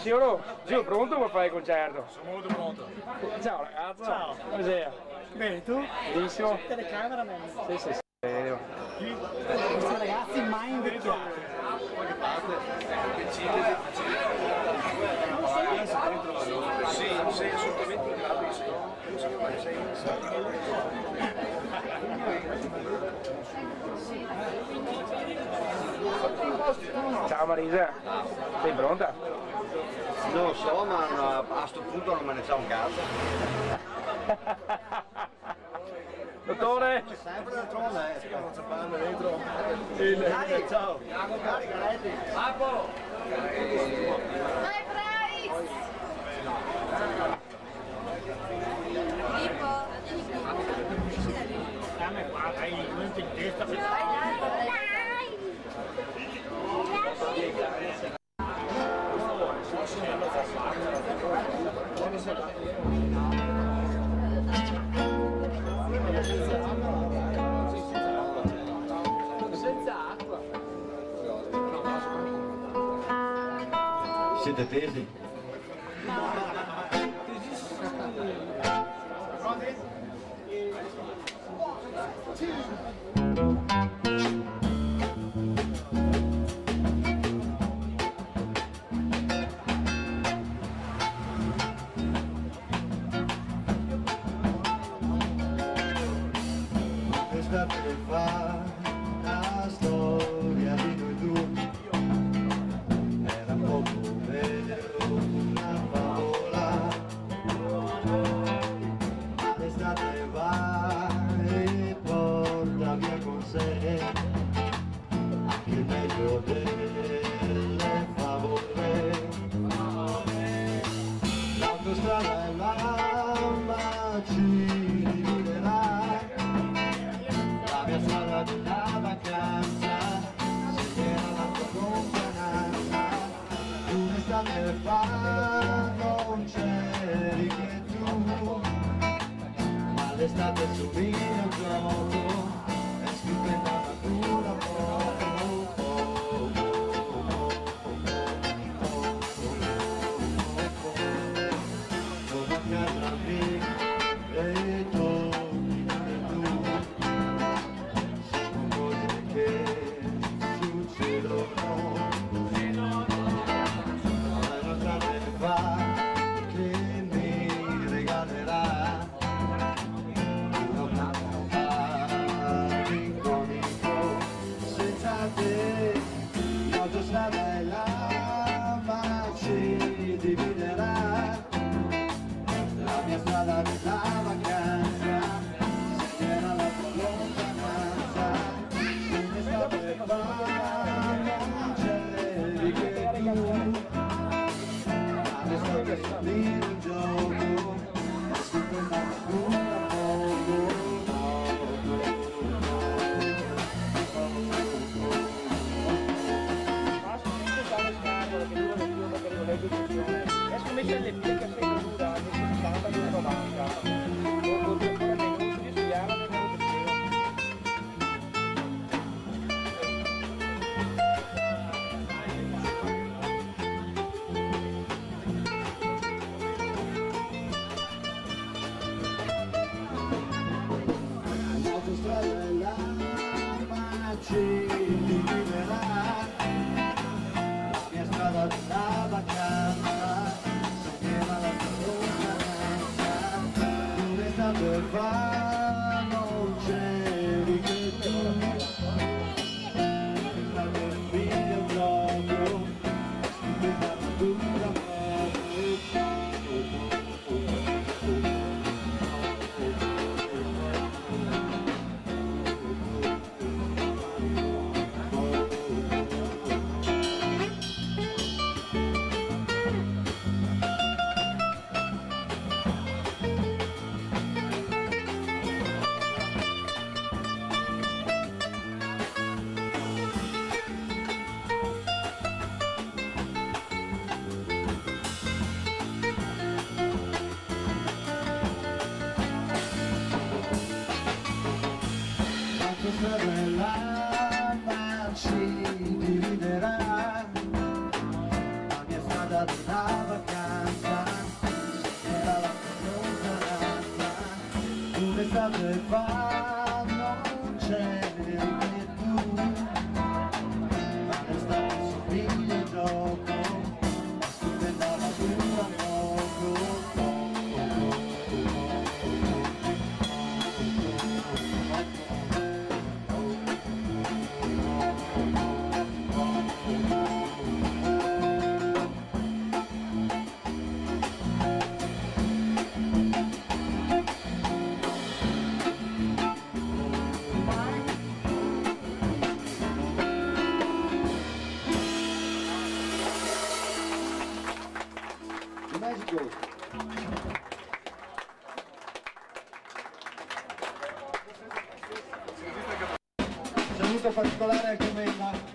Signor, pronto per fare il concerto? Sono molto pronto. Ciao ragazzo. Ciao. Come sei? Bene, tu? Benissimo. Telecamera, man. Sì. Questi ragazzi mai invecchiati. Qualche parte, sì, sei assolutamente in grado di Ciao Marisa, sei pronta? Non lo so, ma a sto punto non me ne sa un cazzo. Dottore! Sempre d'altronde, stiamo zappando dentro. Dai, ciao! Papo! Dai, Bryce! Filippo, esci da lì. Dammi qua, dai, non ti in testa. Vai là, dai! Senza acqua! Siete tesi? Questa per fare la storia di noi due era poco vero, una favola, ma l'estate va e porta via con sé anche il meglio delle favole. L'autostrada e l'alba ci dividerà, la mia strada della vacanza segnerà la tua lontananza. Un'estate fa non c'eri che tu, ma l'estate somiglia a un gioco, è stupenda natura torno a casa mia e torni tu. Sono cose che succedono, ma è un'altra va che mi regalerà una bomba d'incontro. Senza te l'autostrada e l'alba ci dividerà, la mia strada della vacanza segnerà la tua lontananza. Un'estate fa non c'eri che tu, ma l'estate somiglia un gioco, è stupenda natura Adesso invece le pie che sei dura, adesso 60 di 90. Dopo due ancora meno, si studiava nel loro l'autostrada e l'alba ci dividerà, la mia strada della vacanza segnerà la tua lontananza. Un'estate fa non c'eri che tu, la mia figlia un gioco, stupenda natura l'alba ci dividerà, la mia strada della saluto particolare a Comenda.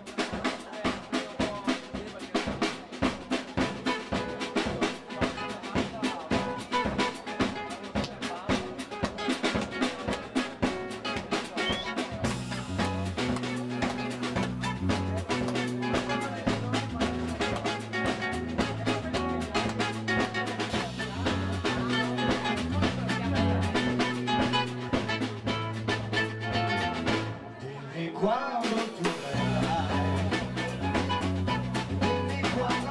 Quando tu verrai, dimmi quando,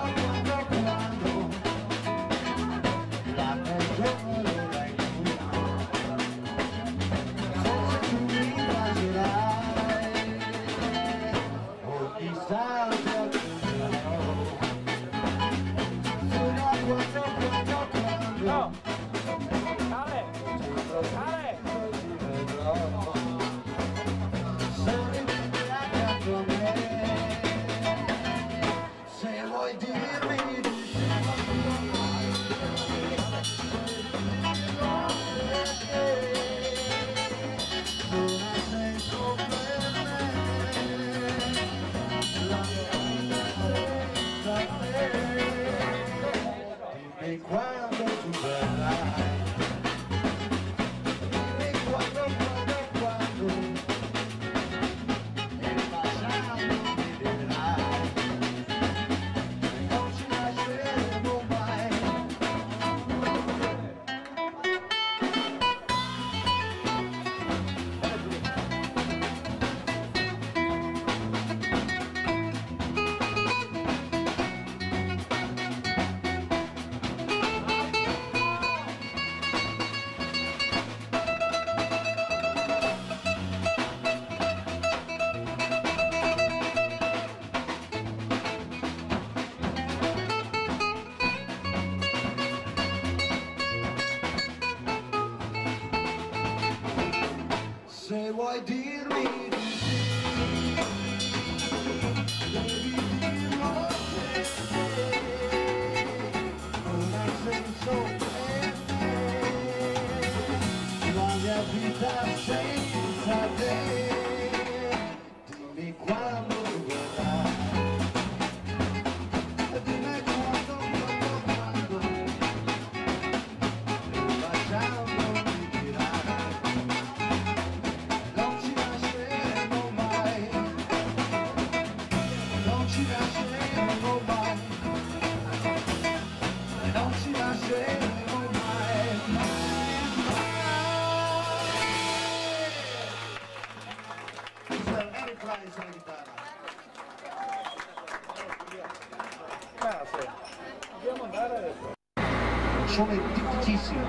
la persona l'avrai tu, forse tu mi immagnerai, ogni istante attenderò, fino a quando, No! Sale! Sale! Se vuoi dirmi di sì, non ha senso per me, la mia vita senza te. Dimmi quando tu verrai, dimmi quando nel passato mi vedrai, non ci lasceremo mai. Se vuoi dirmi di sì, devi dirlo te, non ha senso per me, la mia vita senza te. Dimmi quando verrai, dimmi quando, facciamo mi dirai, non ci lasceremo mai, non ci lasceremo mai, non ci lasceremo mai, mai, mai. Questa è la Fly sulla chitarra. Cazzo! Dobbiamo andare adesso. Sono difficilissimo.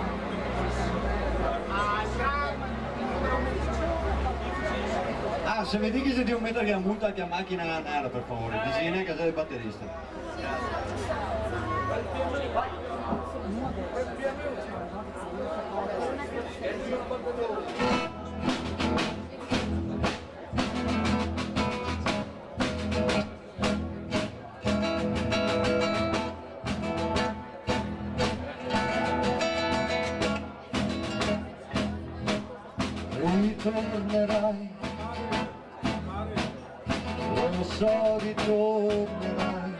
Ah, se vedi che si devo mettere che multa che a macchina nera, per favore, disegna casa del batterista. Ritornerai, lo so ritornerai,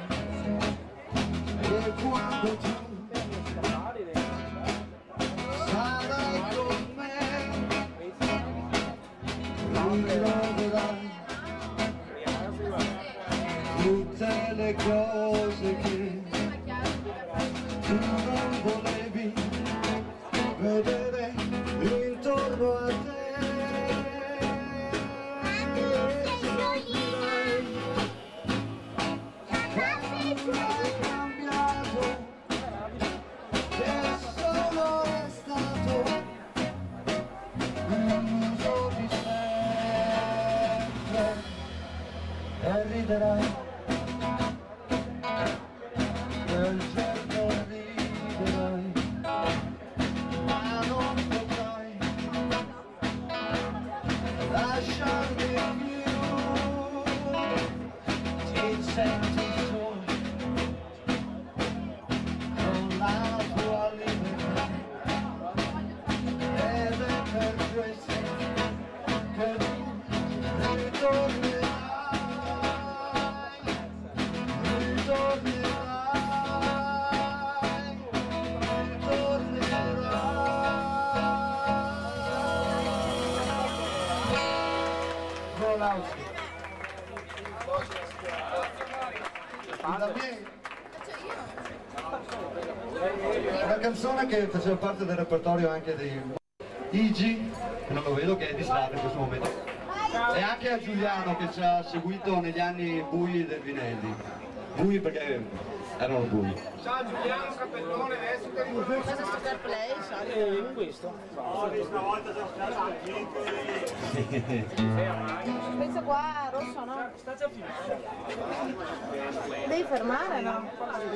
e quando tu sarai con me, ritroverai tutte le cose che tu non volevi vedere intorno a te. Hai cambiato, che sono restato illuso di sempre, e riderai quel giorno, riderai, ma non potrai lasciarmi più, ti senti solo con la tua libertà, ed è per questo che tu ritornerai. Svolowski. Una canzone che faceva parte del repertorio anche di Igi, che non lo vedo, che è distratto in questo momento, e anche a Giuliano che ci ha seguito negli anni bui del Vinelli. Bui perché erano bui. Ciao Giuliano, Capellone, adesso che Cosa sto per play? Solito. questo. Questo qua rosso no? Devi fermare no?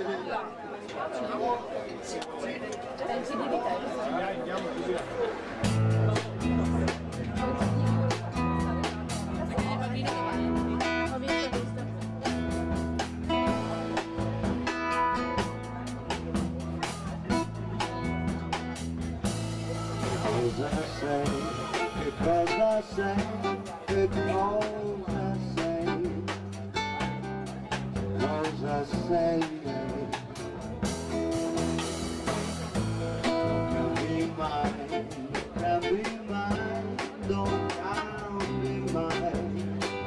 C'è il CD di testa. Ho visto. Cosa sei, che cosa sei, che cosa sei, cosa sei. Non cambi mai, non cambi mai,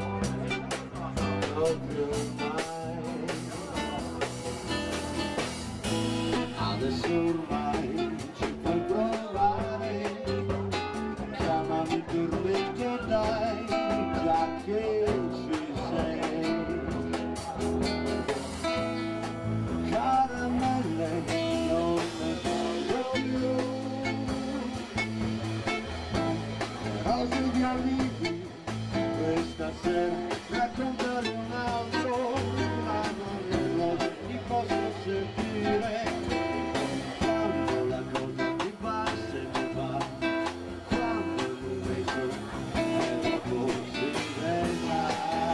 proprio mai. Adesso ormai ci puoi provare, chiamami tormento dai, già che ci sei. Caramelle non ne voglio più, rose di arrivi questa sera, raccontare un altro, ma non le rose ti posso sentire. Quando la cosa ti va, se mi va, quando mi vedo, è la così bella.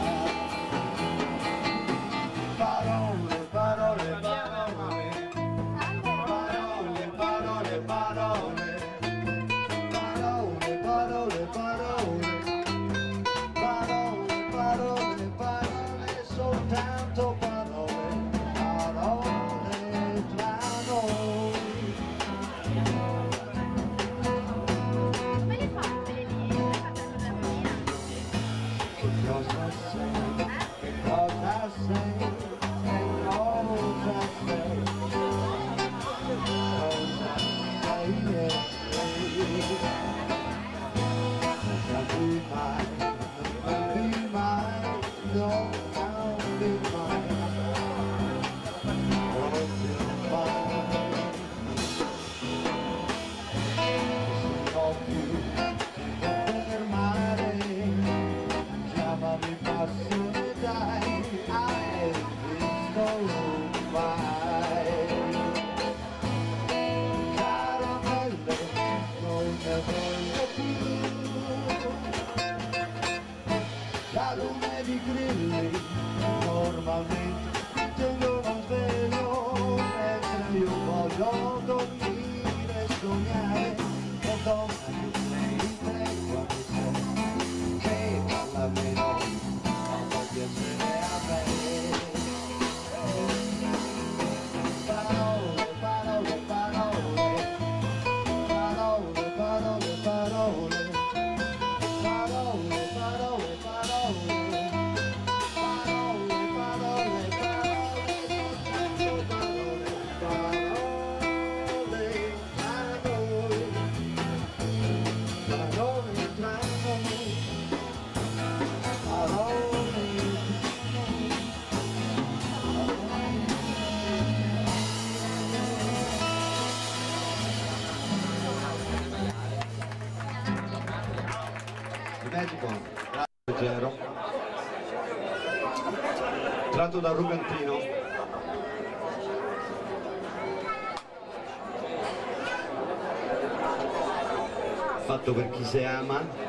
Parole, parole, parole, parole, parole, parole. Parole, parole, parole, parole, parole, soltanto parole, parole tra noi. Come li fai quelle lì? Le fate sull'armonia? Che cosa sei? Che cosa sei? Che cosa sei? Cosa sei? Non cambi mai, non cambi mai, non cambi mai, proprio mai. Se non più ti può fermare, chiamami passione dai, hai visto mai. Caramelle non ne voglio più, la lume di grilli normalmente tengono sveglio, mentre io voglio dormire e sognare con donna che sei te quando sei, che parla meno, non può piacere a me. Parole, parole, parole, parole, parole, parole. Parole, parole, parole, parole, parole, parole, parole, parole tra noi, parole. Magico, leggero, tratto da Rugantino. Fatto per chi si ama.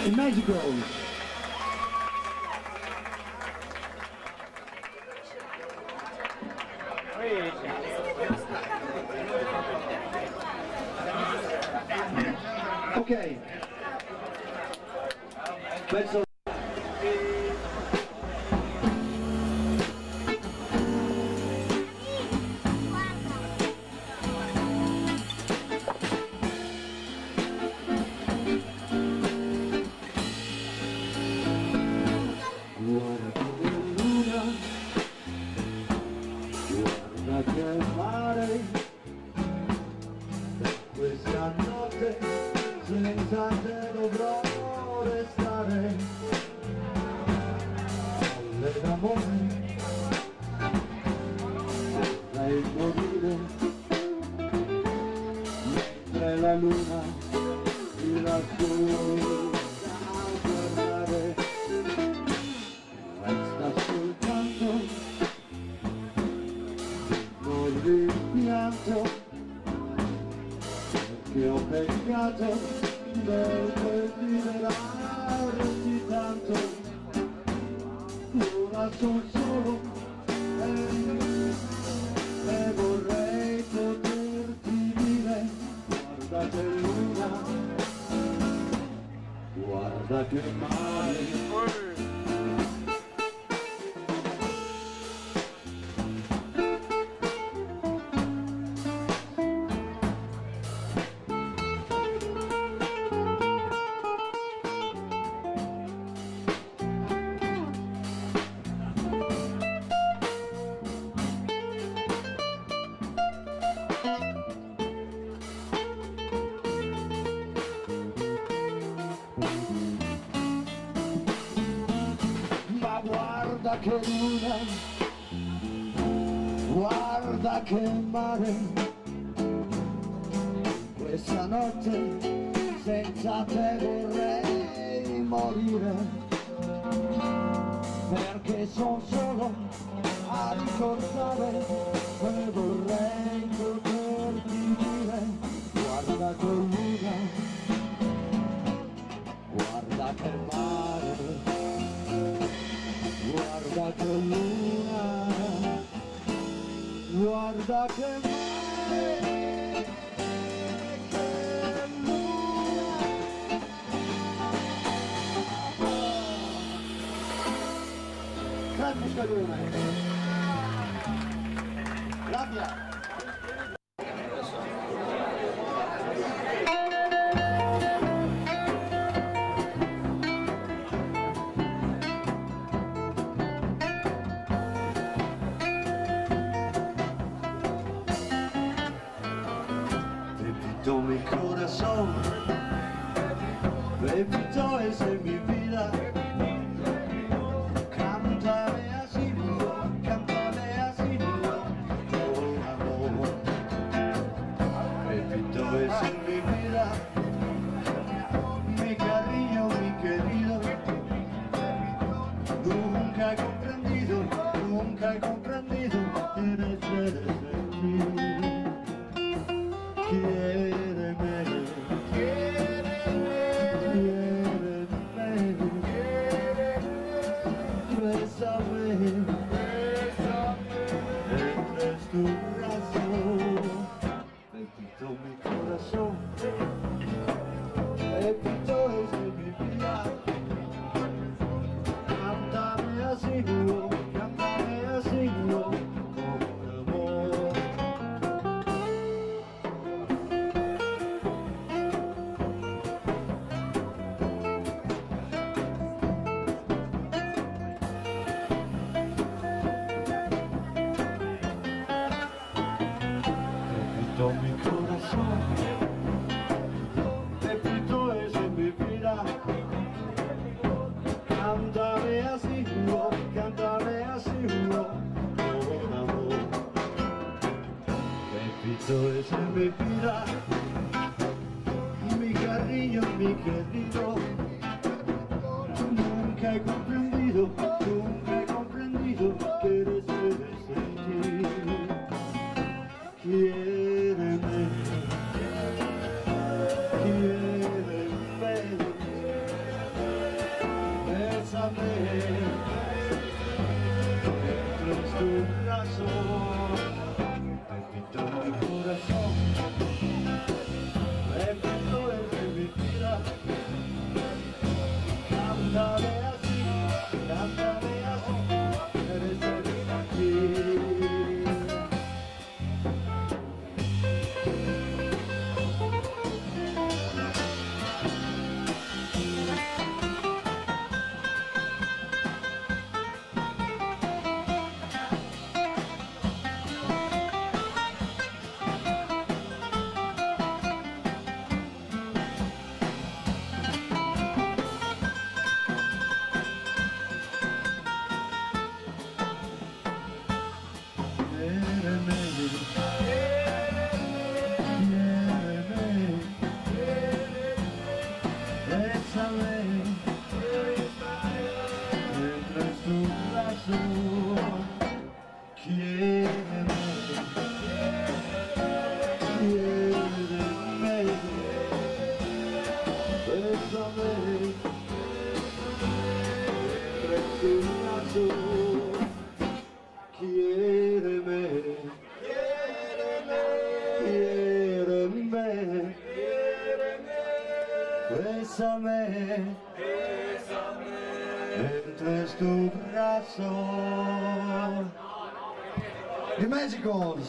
in Mexico. Ok, pezzo. Guarda che luna, guarda che mare, questa notte senza te dovrò restare. Folle d'amore, vorrei morire, mentre la luna di lassù a guardare. Resta soltanto noi rimpianto, perché ho peccato del desiderarti tanto. Ora son solo e vorrei poterti dire: guarda che luna, guarda che mare. Guarda che luna, guarda che mare, questa notte senza te vorrei morire, perché son solo a ricordare e vorrei poterti dire: guarda che luna, guarda che mare. Guarda che luna, guarda che mare, che luna. Grazie luna. Grazie. Mi corazón, repito es en mi vida. Cántame así, con amor. Repito es en mi vida, mi cariño, mi querido. Nunca he comprendido, eres en ti. Quiéreme, bésame, entre tu brazo, repito mi corazón, repito es de mi vida. Cántame así, con amor. Mi corazón, repito es en mi vida. Cántame así, con amor. Repito es en mi vida, mi cariño, mi querido. Nunca he comprendido que eres en ti. tú. Quiéreme, quiéreme, bésame, entre tu brazo. The Magicals.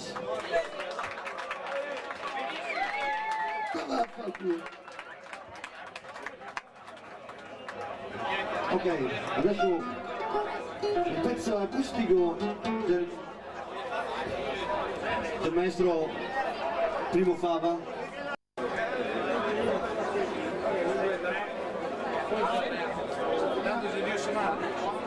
Ok, adesso un pezzo acustico del maestro Primo Fava. Tanto si riesce male.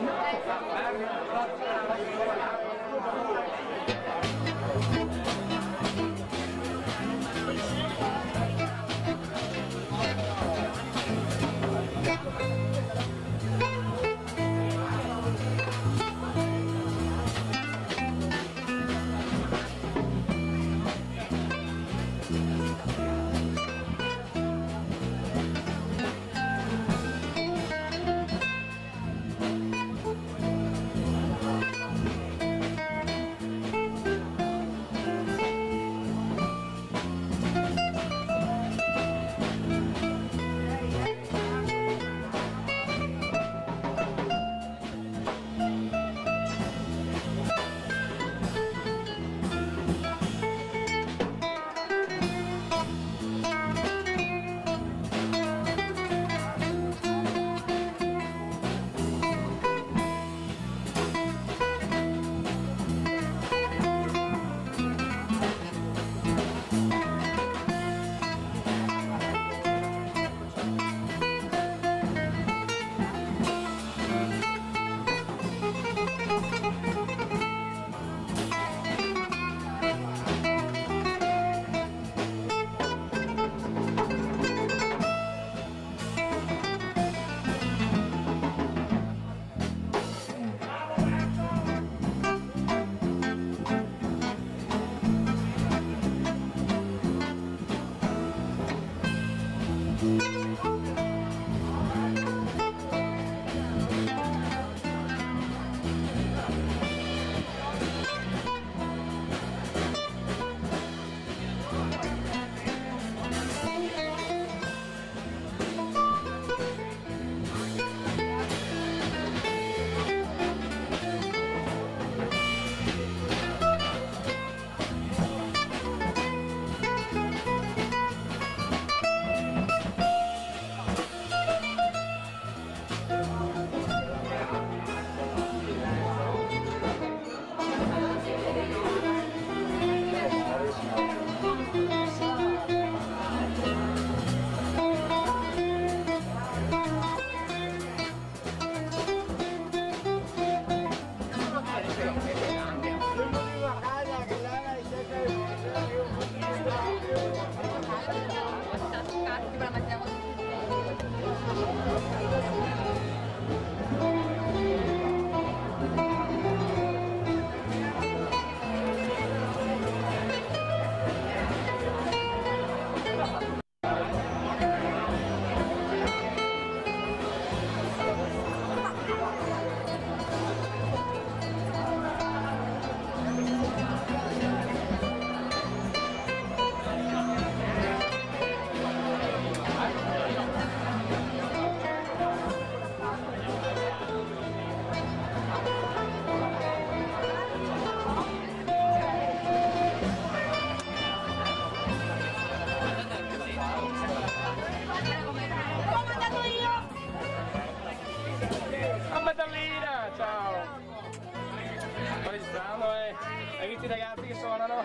Hai visto i ragazzi che suonano?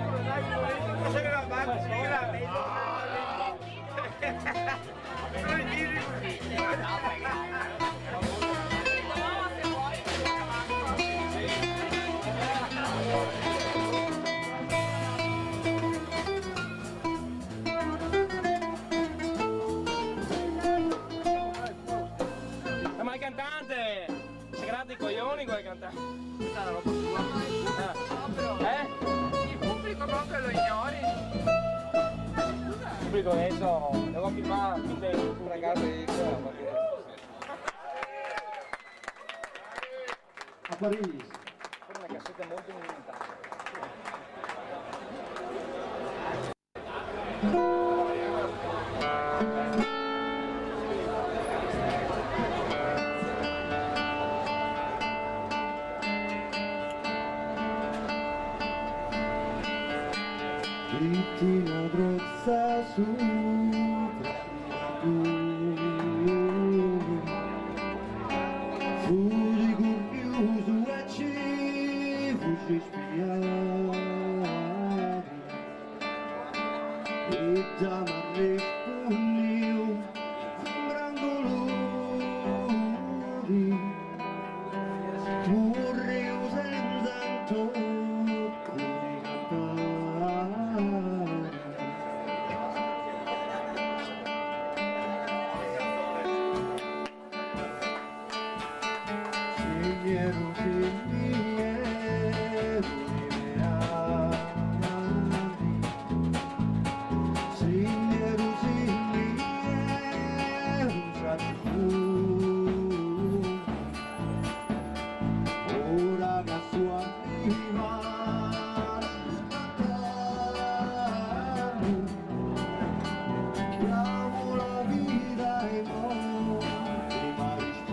Ma il cantante! Si grande i coglioni quel cantante! Il pubblico proprio lo ignori. Il pubblico adesso devo filmare un ragazzo di Paris. Una cassetta molto monumentale. Dritti la brezza sopra tu. Fuggi curioso e ci fuggi spiavi. E da me rispondiu sembrandolori. Morreu senza tocco di cantare. Scegliero ora la sua prima chiamo la vita e non prima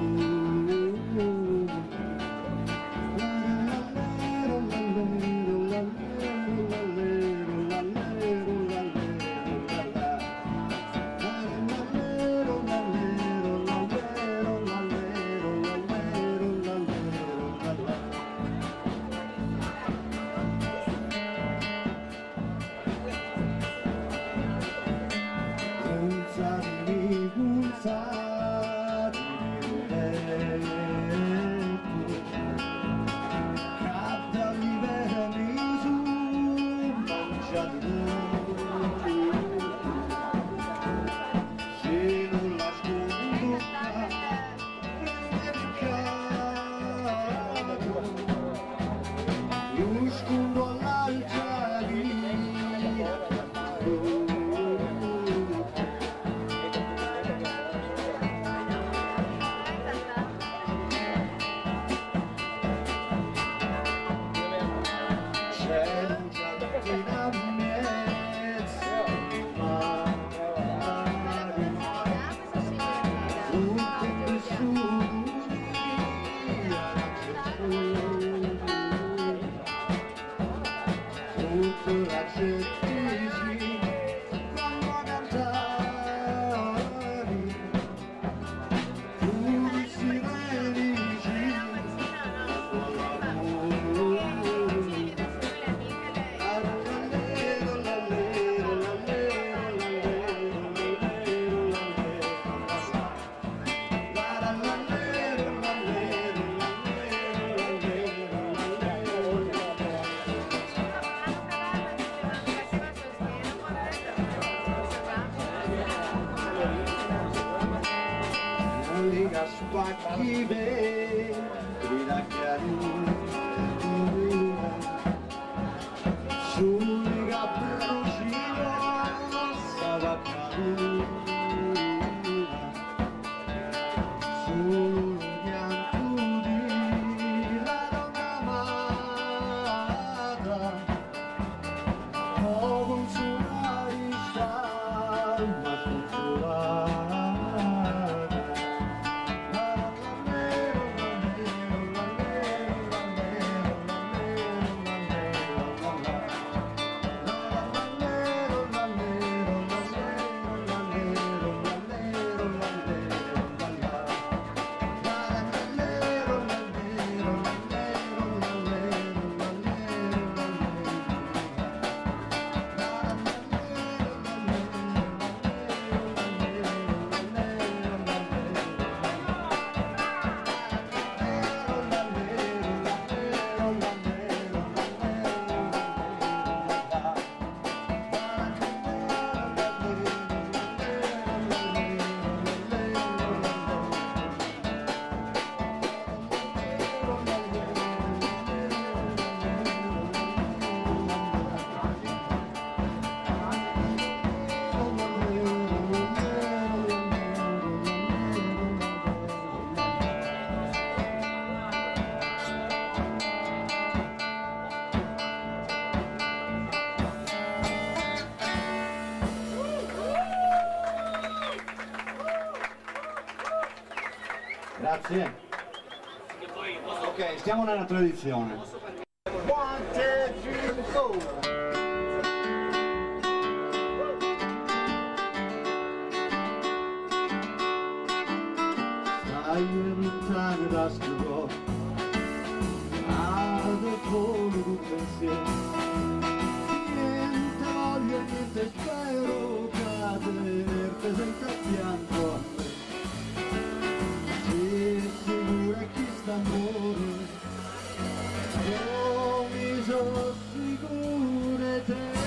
spacchi veri la chiarina sui cappuccino stava cadendo sul pianto di la donna amata ho consolare star ma consolare. Grazie. Ok, stiamo nella tradizione. 1, 2, 3, go! Stai lontano da sto al volo d'un pensiero, niente voglio e niente spero caderti senza pianto a me. Si sicura chi sta amore, io mi sono sicura te.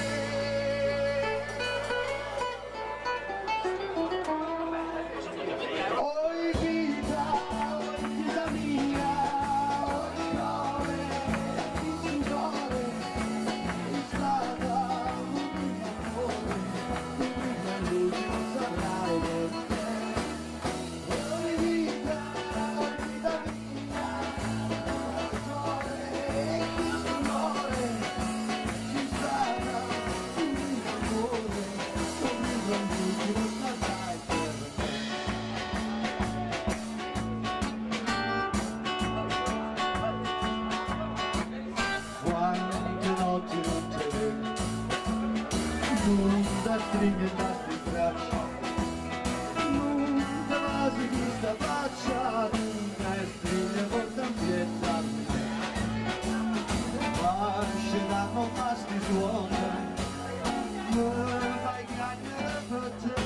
Stringe i nostri braccia, non te la si questa faccia, e stringe forse ampiezza a me. Lasceranno masti suona, ma fai chiacchiere per te.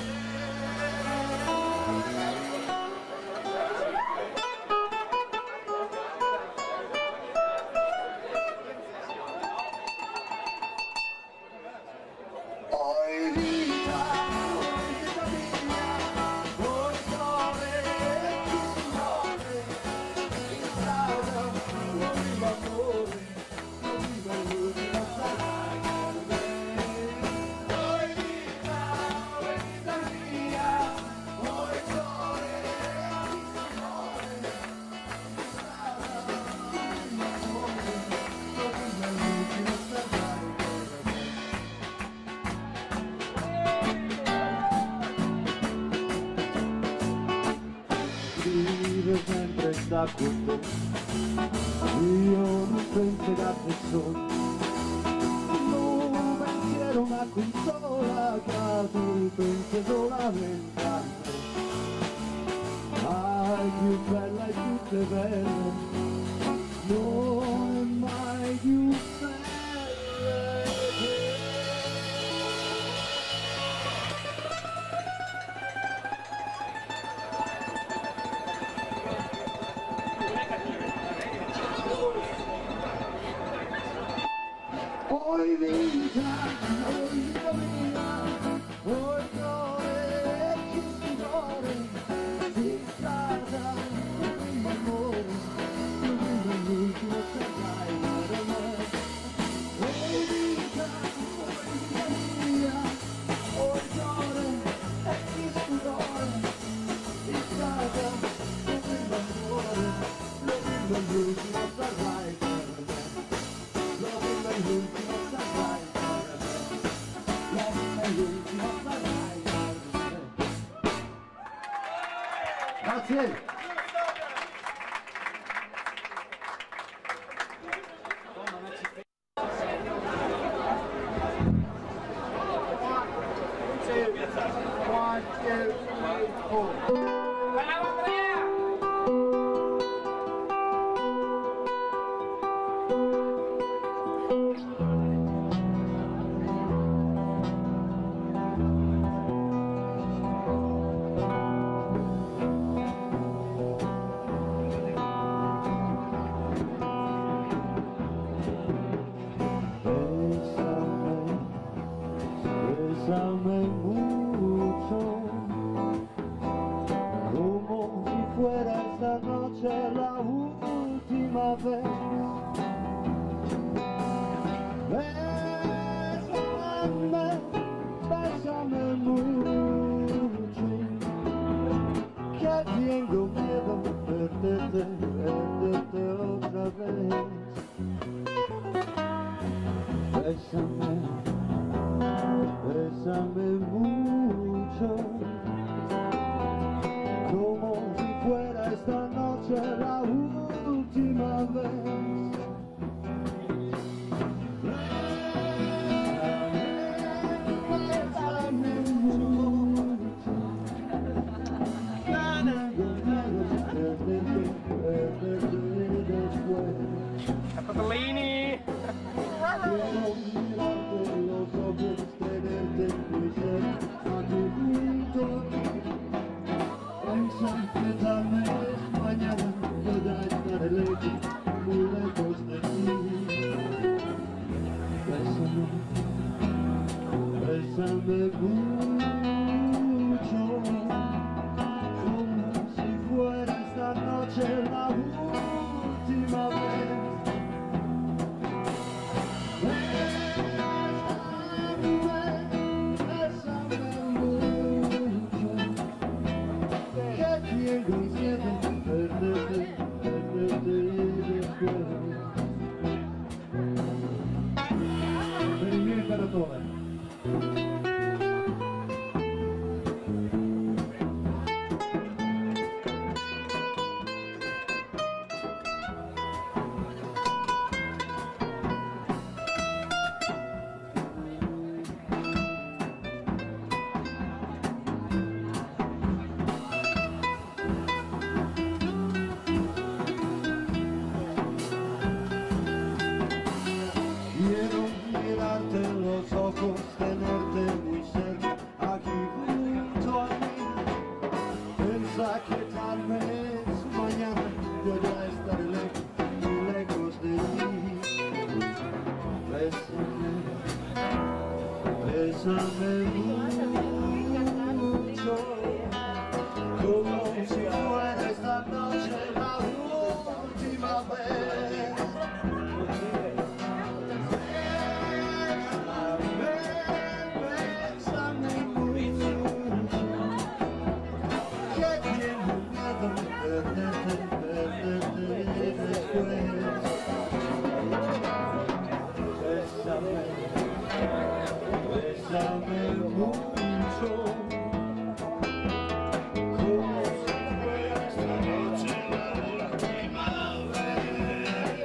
Sempre sta con te, io non penso che persona, non pensiero ma consola, che tu pensi solamente a me. Mai più bella e tutte belle, non è mai più bella. Oi vita mia, oi cuore, chi si muore, si strada, amore, l'ultimo sarai per me. Oi vita mia, oi cuore, chi si muore, si strada, amore, l'ultimo sarai per me. Grazie. Bésame mucho, como si fuera esta noche la última vez. Bésame mucho, que tengo miedo de perderte otra vez. Bésame mucho, como si fuera esta noche sempre talmente mañana voy a estar lejos muy lejos de ti. Bésame mucho, como si fuera esta noche la última vez. Bésame mucho, que tengo miedo perderte después. Per il mio imperatore. Quiero mirarte en los ojos, tenerte muy cerca, aquí junto a mí. Pensa que tal vez mañana yo ya estaré lejos, muy lejos de ti. Bésame mucho, como si fuera esta noche la última vez. Bésame mucho, como si fuera esta noche la última vez.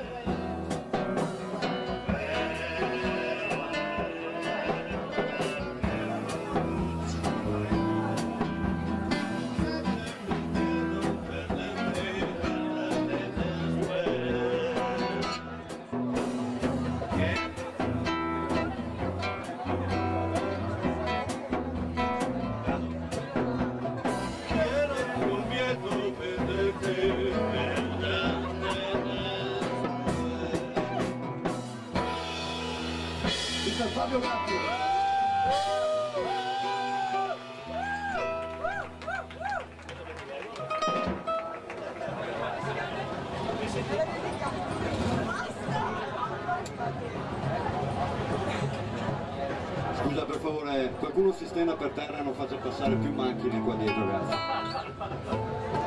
Mr. Fabio Gatti. Scusa, per favore, qualcuno si stenda per terra e non faccia passare più macchine qua dietro, grazie.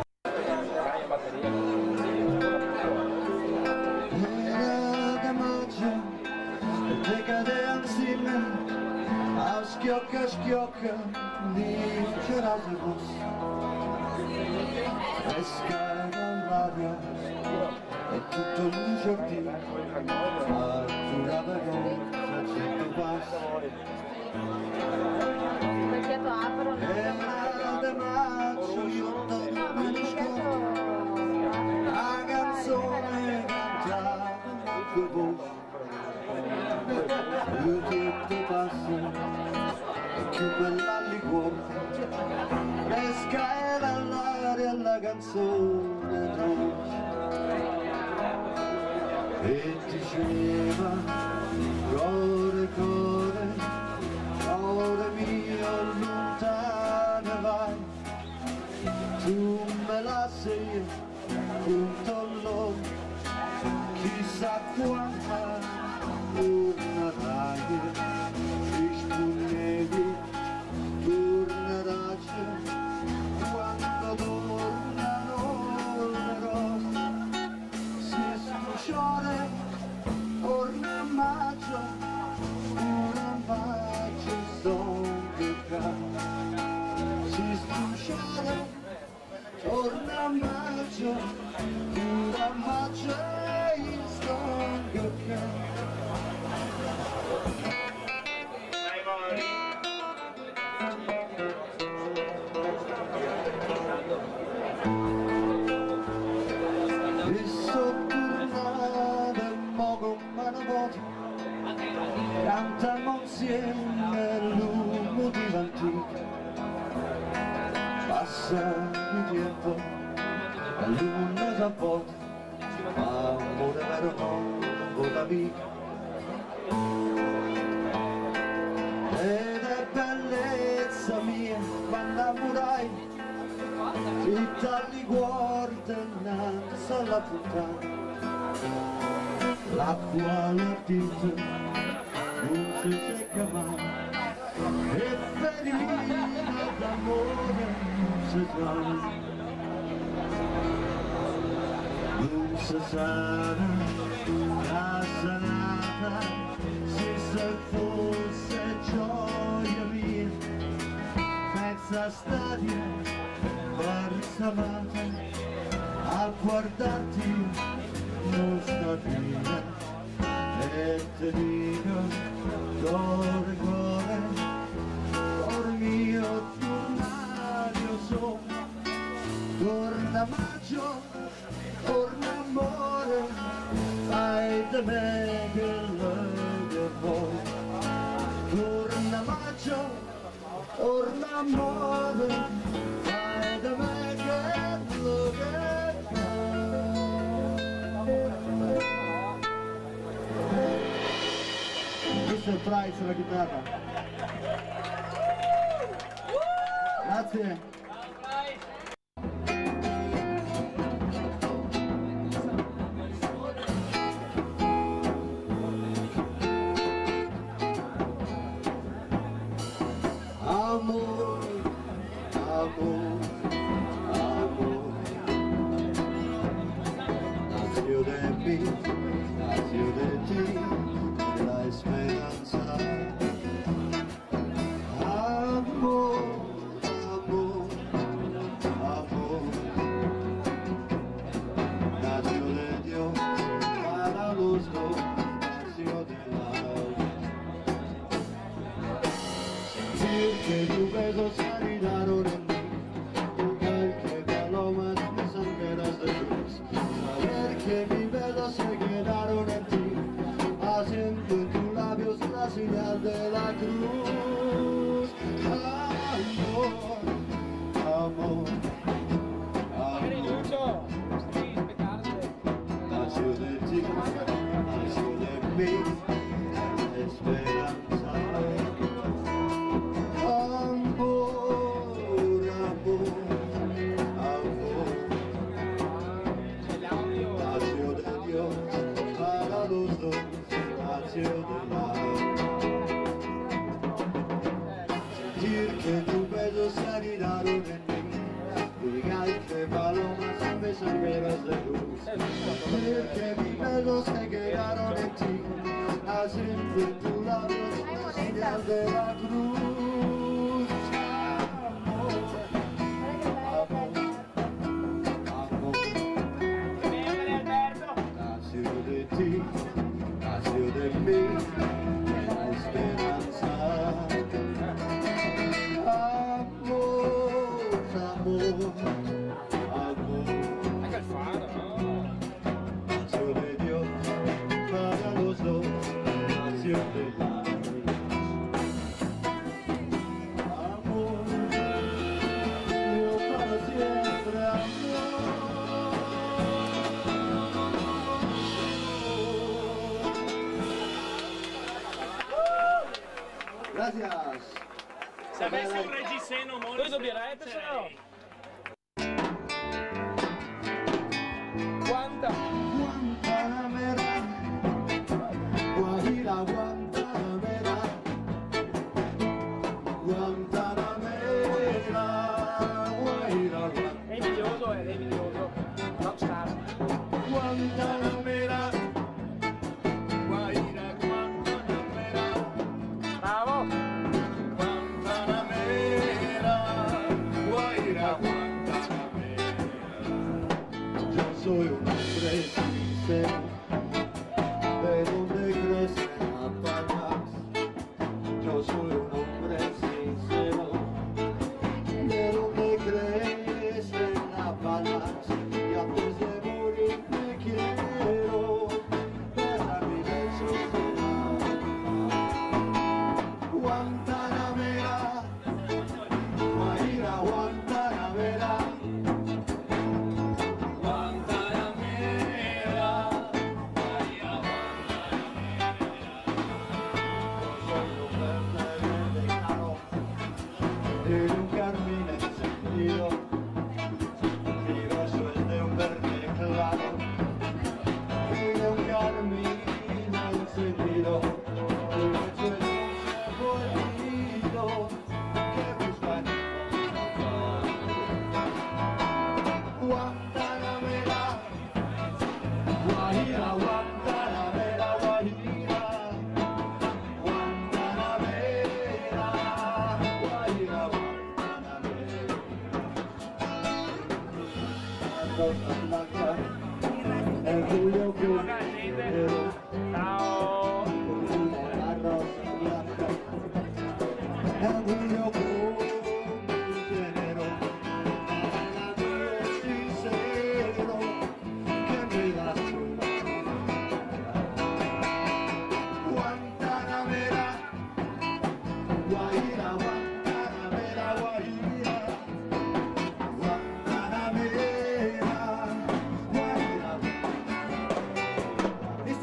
Schiocca, schiocca di Cerazibus, esca dall'aria e tutto il giardino Artura Verona, 100 passi e da maggio io torno mi scordo la canzone cantata con voce e tutto passa più bella al cuore, fresca era l'aria la canzone dolce e diceva cuore, cuore, cuore mio lontano vai, tu me la sei punto l'uomo, chissà quanta tornerai, rispondevi tornerai quando tornano le rose, si sciore orna maggio, una maggio son che si sciore orna maggio, una maggio son che e sottornare mogo manovoto cantiamo insieme l'uomo di l'antica Pasa mi tiempo, el lunes a poco, amore vero non da vita. Ed è bellezza mia, quando ammurai, ti tagli guarda innanzi alla puntata. L'acqua all'attito non si secca mai, e ferita d'amore non si sana, non si sana, la sanata, se fosse gioia mia, mezza stadia, barsamata, a guardarti non sta via, e ti dico, cuore, cuore mio, tornario so, torna maggio, torna amore, fai da me che lo vuoi. Torna maggio, torna amore, fai da me che lo vuoi. Questo è il price della chitarra. Grazie. Amor, amor, amor, nació de mí, nació de ti, de la esperanza. Amor, amor, amor, nació de Dios, para los dos, nació de la que tus besos se anidaron en mí, tocar que palomas me sangueras de luz, saber que mis besos se quedaron en ti, haciendo en tus labios la señal de la cruz. Amor, amor, amor, nació de ti, nació de mí, esperanza. Sentir que tus besos se anidaron en mí, digan que palomas son mis sangueras de luz, sentir que mis besos se quedaron en ti, haciendo en tus labios la señal de la cruz. Amor, nació de ti, nació de mí, la esperanza. Amor, amor, amor, nació de Dios, para los dos, nació de la luz. Amor, yo para siempre, amor. Gracias. Se avessi un reggiseno molto... Poi dobierebbe, se no? Quanta? Guantanamera, Guajira, Guantanamera, Guantanamera, Guajira, Guantanamera. È invidioso, è invidioso. Rockstar. Guantanamera, Guajira, Guantanamera. Bravo! Guantanamera, Guajira, Guantanamera. Yo soy un hombre sincero, de donde crecen las palmas. Yo soy un hombre sincero, de donde crecen las palmas. Y antes de morir me quiero besar mis besos de la Guantanamera, Guajira, Guantanamera. rosa blanca, el tuyo crucero, Ciao. la rosa blanca, el tuyo crucero, el sincero que me das tú. Guantanamera, Guajira, Guantanamera, Guajira, Guantanamera, Guajira. Listo.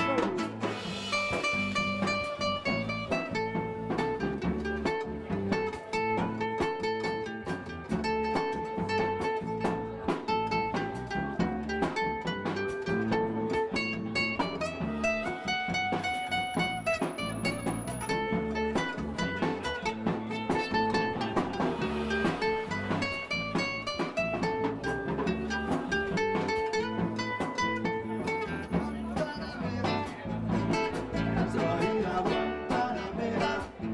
Guajira, Guantanamera,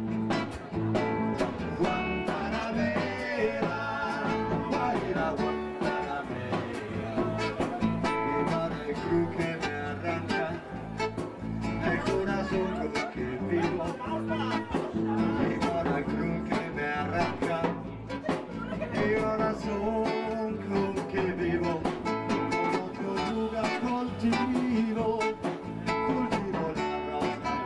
Guantanamera, Guajira, Guantanamera. Mi mano cruz que me arranca, el corazón con que vivo. Mi mano cruz que me arranca, el corazón con que vivo. Como tortuga cultivo. Cultivo la rosa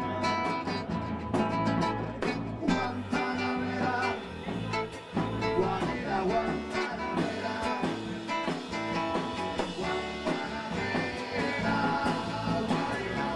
Guantanamera, Guajira, Guantanamera, Guantanamera, Guajira.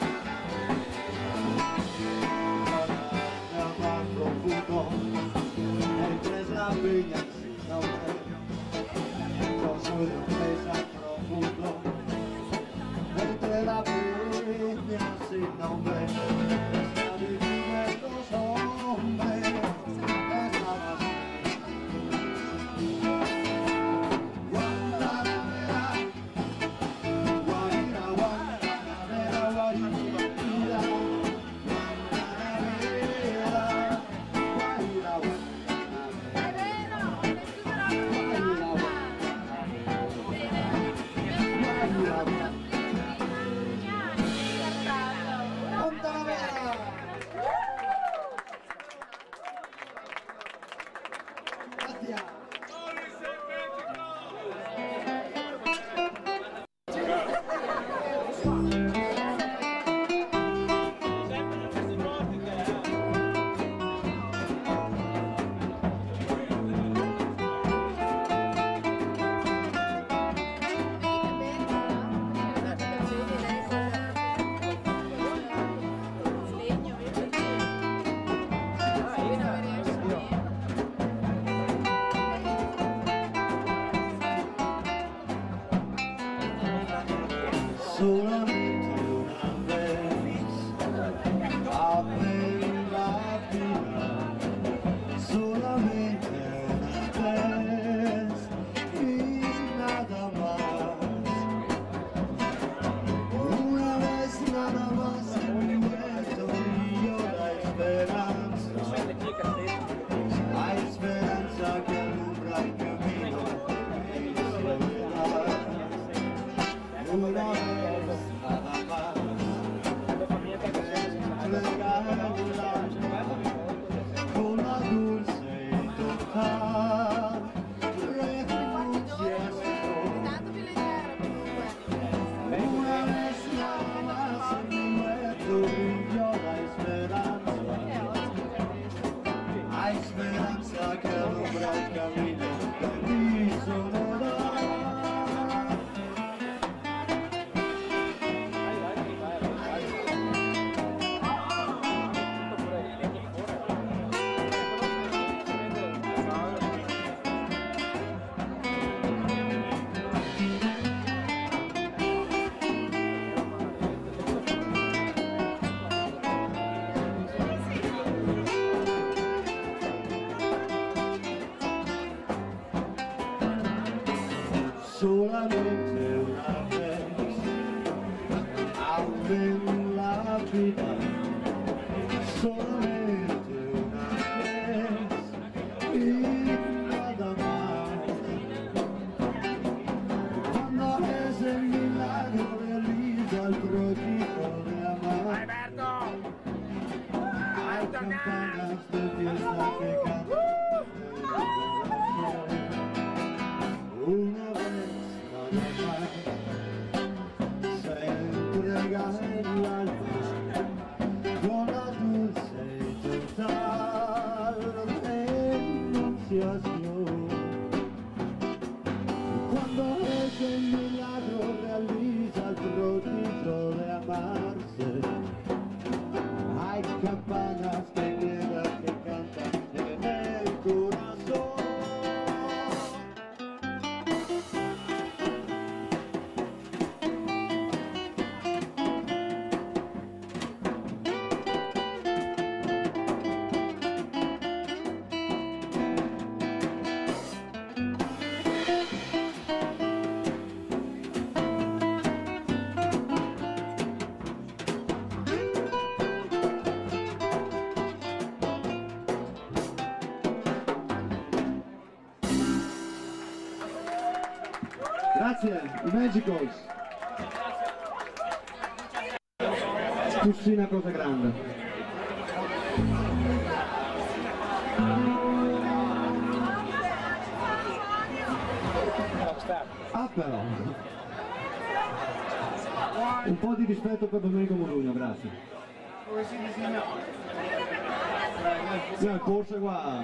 Nada más profundo, entre las viñas sin nombre, yo soy un pez profundo. Entre la peña sin nombre, está viviendo los hombres, esta base. Guantanamera, Guajira, Guantanamera, Guajira, Guantanamera, Guajira, solamente una vez, abre la vida, solamente una vez y nada más. Una vez nada más en mi muerto brilló la esperanza. Hay esperanza que alumbra el camino en mi soledad. Una vez nada más, entregarla con la dulce y total renunciación. Una vez nada más en mi muerto brilló la esperanza. Hay esperanza que alumbra el camino de mi soledad. Solamente una vez, abre la vida, solamente una vez y nada más. Cuando ese milagro realiza el prodigio de amarse, hay campanas que quedan, que cantan en el corazón. Grazie, i Magicals. Tu sei una cosa grande. Ah però. Un po' di rispetto per Domenico Modugno, grazie. No, corsa qua.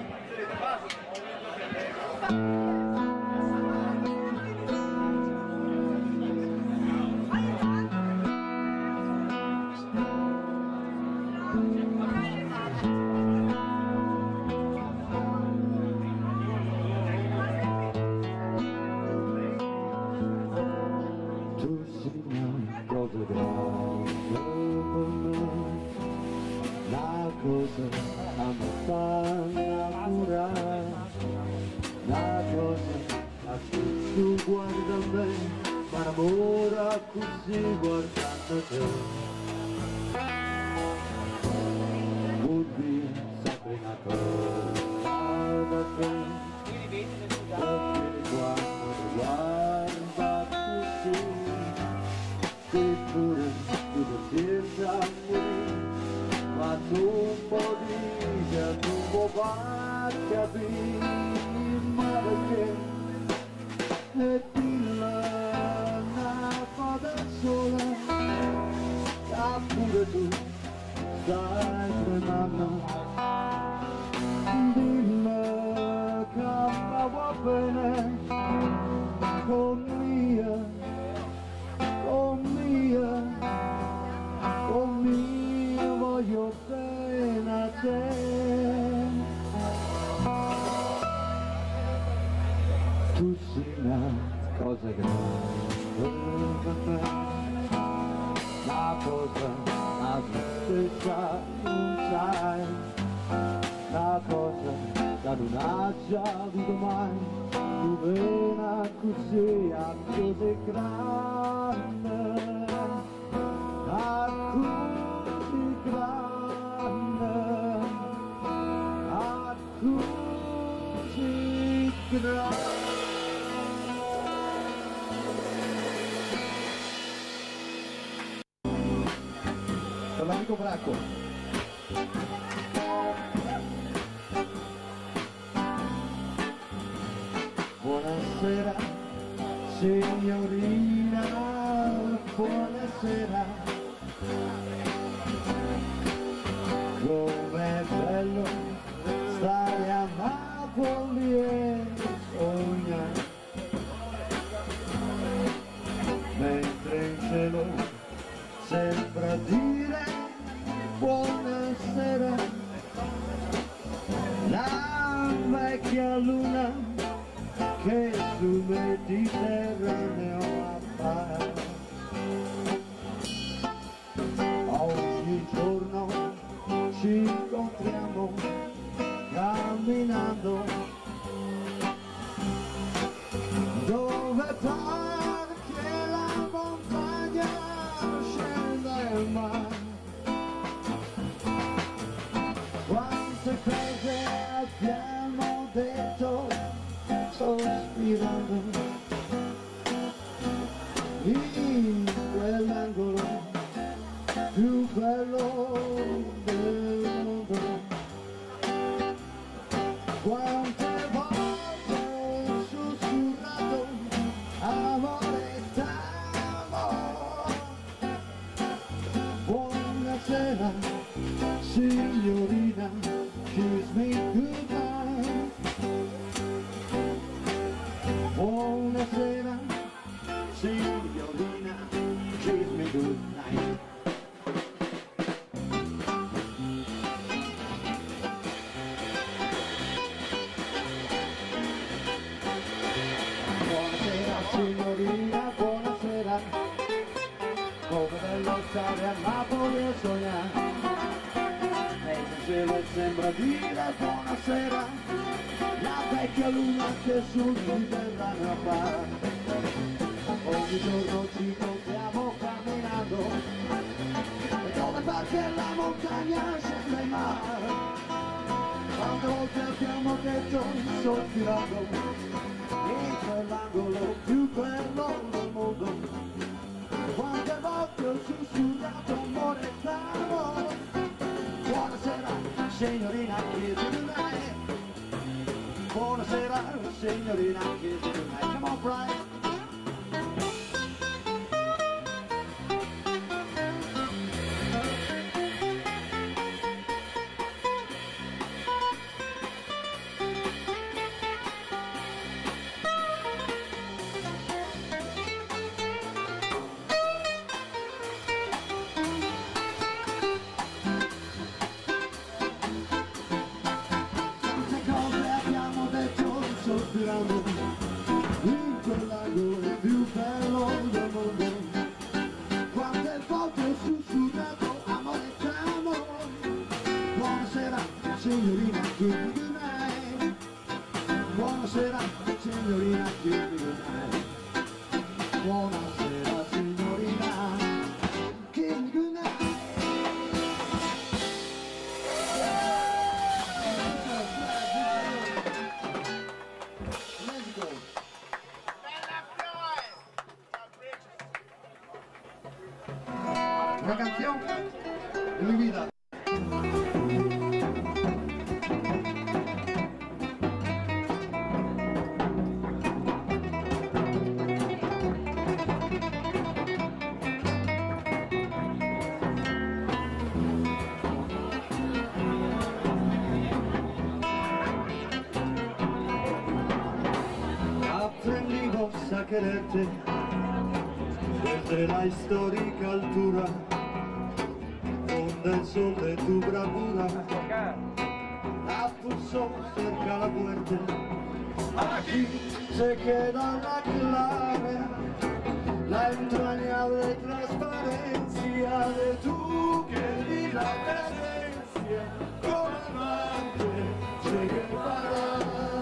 La cosa a me fa innamorare, la cosa a cui tu guarda me, ma innamora così guardando te. Vuol dire sempre una cosa da te, perché quando ti guarda così, ti pure tu senza morire. Ma tu puoi dire, tu puoi far capire, ma perché? E dilla una cosa sola, che pure tu stai tremando. Dilla che mi va bene, con mia, voglio bene a te. Tu sei una cosa grande per me, la cosa a stessa non sai, la cosa che non ha già avuto mai, tu vena così a così grande, a così grande, a così grande. Per l'amico Bracco. Buonasera, signorina, buonasera. Com'è bello stare a Napoli e sognare, mentre in cielo sembra dire buonasera. La vecchia luna che sul Mediterraneo appare, ogni giorno ci incontriamo camminando, dove pare che la montagna scenda il mare. Quante cose abbiamo detto sospirando in quell'angolo più bello del mondo. Quante volte ho sussurrato amore t'amo. Buonasera signorina, kiss me goodbye. Buonasera signorina, buonasera. Come bello stare a Napoli e sognare. Lei nel cielo sembra dire buonasera. La vecchia luna che sul Mediterraneo appare. Ogni giorno ci incontriamo camminando. E dove parte la montagna sembra il mare. Quante volte abbiamo detto sospirando in quell'angolo più bello del mondo. Quante volte ho sussurrato amore d'amore. Buonasera signorina, chiedi di me. Buonasera signorina, chiedi di me. Come on Brian. In quell'angolo più bello del mondo. Quante volte ho sussurrato amore d'amore. Buonasera signorina, chiedi di me. Buonasera signorina, chiedi di me. Buonasera signorina, chiedi di me. Una canción de mi vida. Aprendimos a quererte desde la histórica altura, donde el sol de tu bravura la puso cerca la muerte. Aquí se queda la clave, la entrañable transparencia de tu querida presencia, comandante Che Guevara.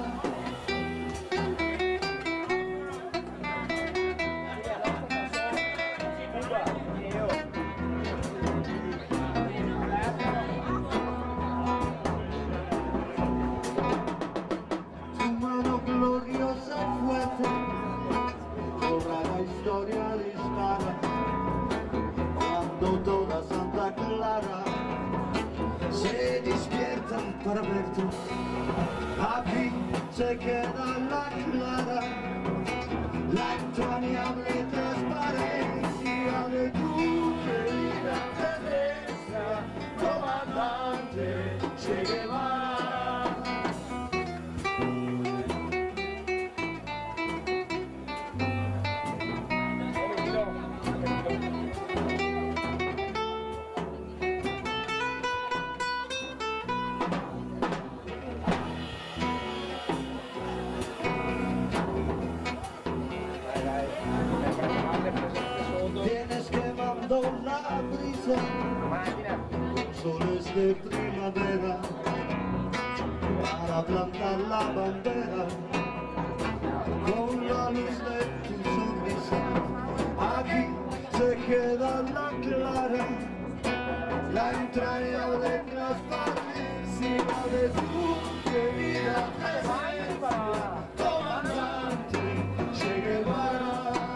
Gloriosa y fuerte, sobre la historia dispara, cuando toda Santa Clara se despierta para verte. Aquí se queda la clara, la entrañable transparencia de tu querida Teresa, comandante Che Guevara. Vienes quemando la brisa, soles de primavera, para plantar la bandera, con la luz de tu sonrisa. Aquí se queda la clara, la entrañable transparencia de tu querida presencia, comandante Che Guevara.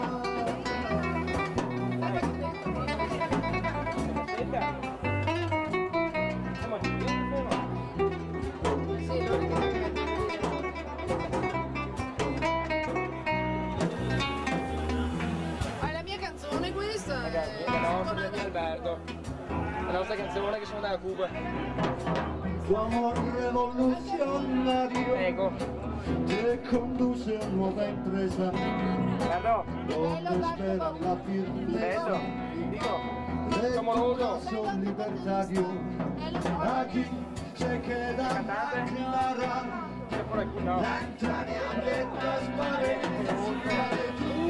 Alberto, la nostra canzone che sono da Cuba. Tu amor revolucionario Ecco. te conduce a nuova impresa, Guarda, donde espera la firmeza dico, de tu amoroso. corazón libertario. Aquí se queda la clara, c'è por aquí, no. la entrañable transparencia de tu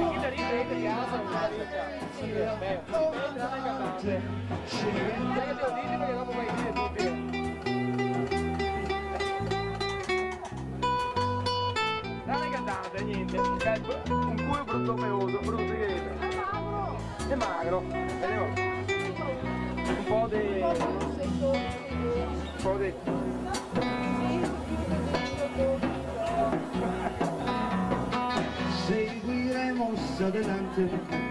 comandante, Sai che devo dirti perché dopo vai a dire tutti. Non è cantante, niente. Un culo brutto peloso, brutto che vede. È magro. Vediamo. Un po' di... Un po' di... seguiremo adelante,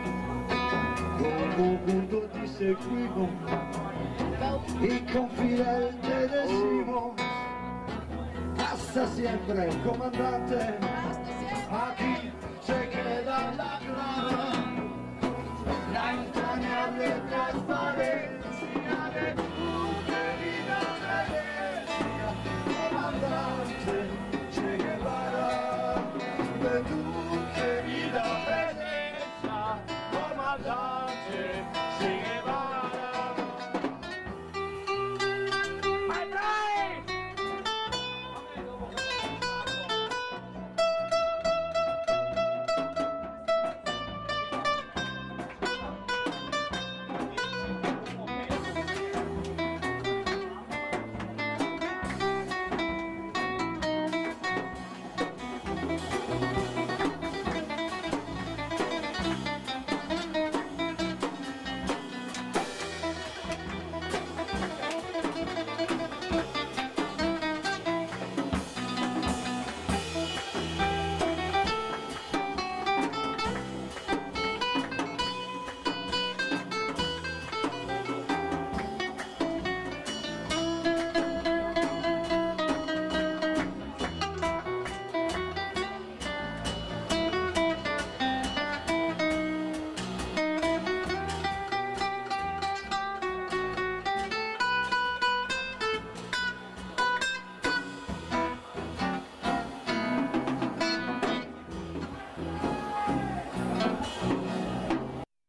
como punto ti seguimos, y confidente decimos, hasta siempre, comandante, aquí se queda la clara, la entrañable transparencia de tu querida presencia, comandante Che Guevara, de tu querida presencia, comandante.